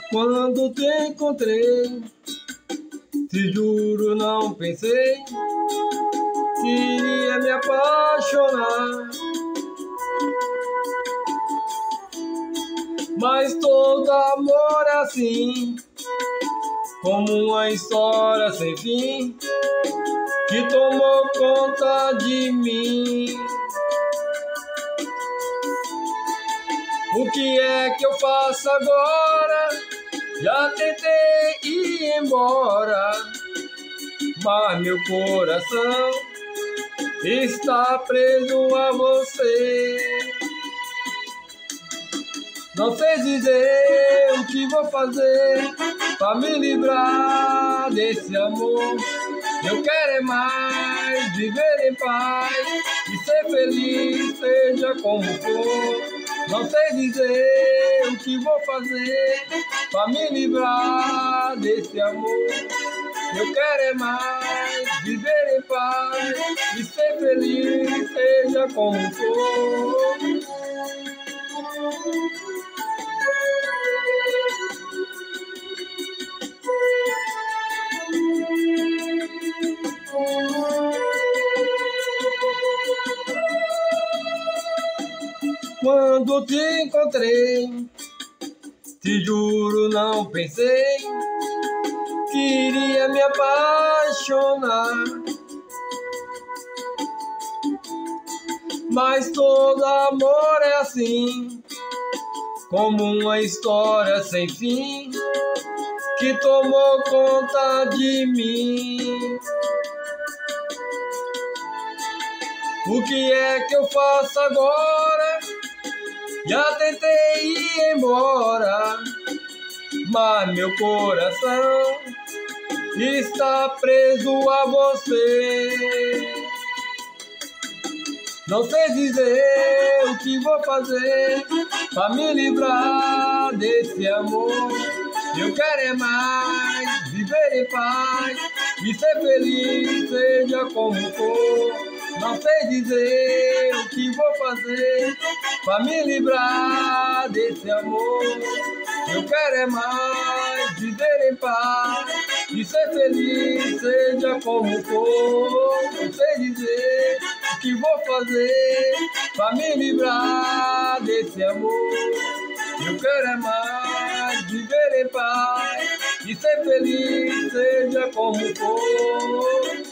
Quando te encontrei, te juro não pensei que iria me apaixonar. Mas todo amor é assim, como uma história sem fim, que tomou conta de mim. O que é que eu faço agora? Já tentei ir embora, mas meu coração está preso a você. Não sei dizer o que vou fazer pra me livrar desse amor. Eu quero é mais viver em paz e ser feliz, seja como for. Não sei dizer o que vou fazer pra me livrar desse amor. Eu quero é mais viver em paz e ser feliz, seja como for. Quando te encontrei, te juro não pensei que iria me apaixonar. Mas todo amor é assim, como uma história sem fim, que tomou conta de mim. O que é que eu faço agora? Já tentei ir embora, mas meu coração está preso a você. Não sei dizer o que vou fazer pra me livrar desse amor. Eu quero é mais viver em paz e ser feliz, seja como for. Não sei dizer o que vou fazer pra me livrar desse amor. Eu quero é mais viver em paz e ser feliz, seja como for. Não sei dizer o que vou fazer pra me livrar desse amor. Eu quero é mais viver em paz e ser feliz, seja como for.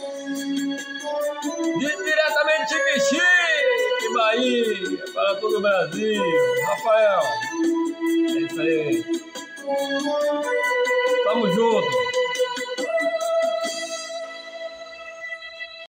Diretamente de Bexiga, Bahia, para todo o Brasil. Rafael, é isso aí. Tamo junto.